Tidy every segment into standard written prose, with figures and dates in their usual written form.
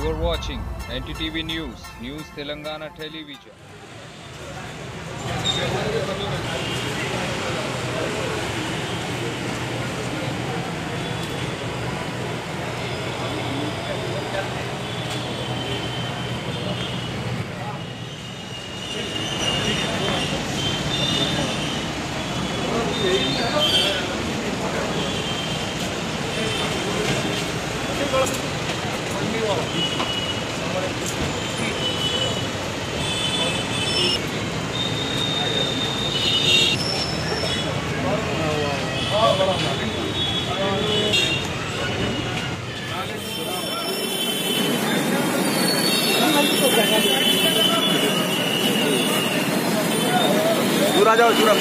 You are watching NTTV News, News Telangana Television. दूर जाओ दूर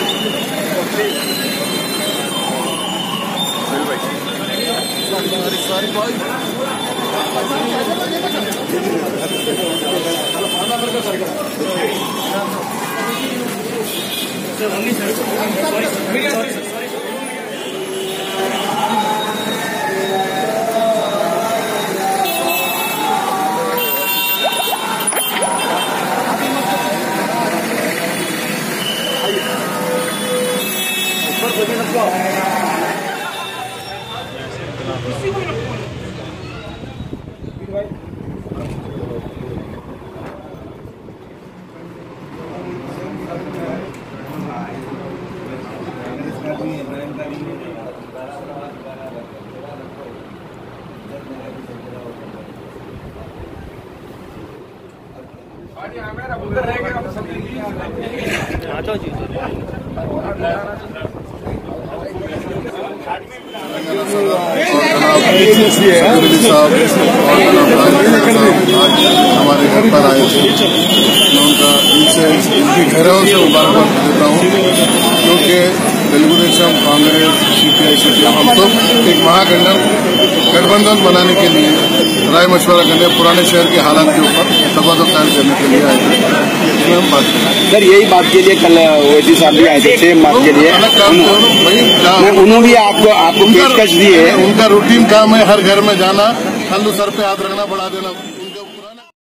हमारे घर पर आए थे। मैं उनका दिल से इनकी गहराइयों से मुबारकबाद देता हूँ, क्योंकि तेलुगु देशम, कांग्रेस, सीपीआई हम तो एक महागठबंधन बनाने के लिए राय मशवरा करने, पुराने शहर के हालात के ऊपर तबादला कायम करने के लिए आए थे। इसमें हम बात करें सर, यही बात के लिए कल ओवैसी साहब भी आए थे, सेम बात के लिए उन्होंने भी आपको पेशकश दी है। उनका रूटीन काम है हर घर में जाना, हल्लू सर पे हाथ रखना, बढ़ा देना।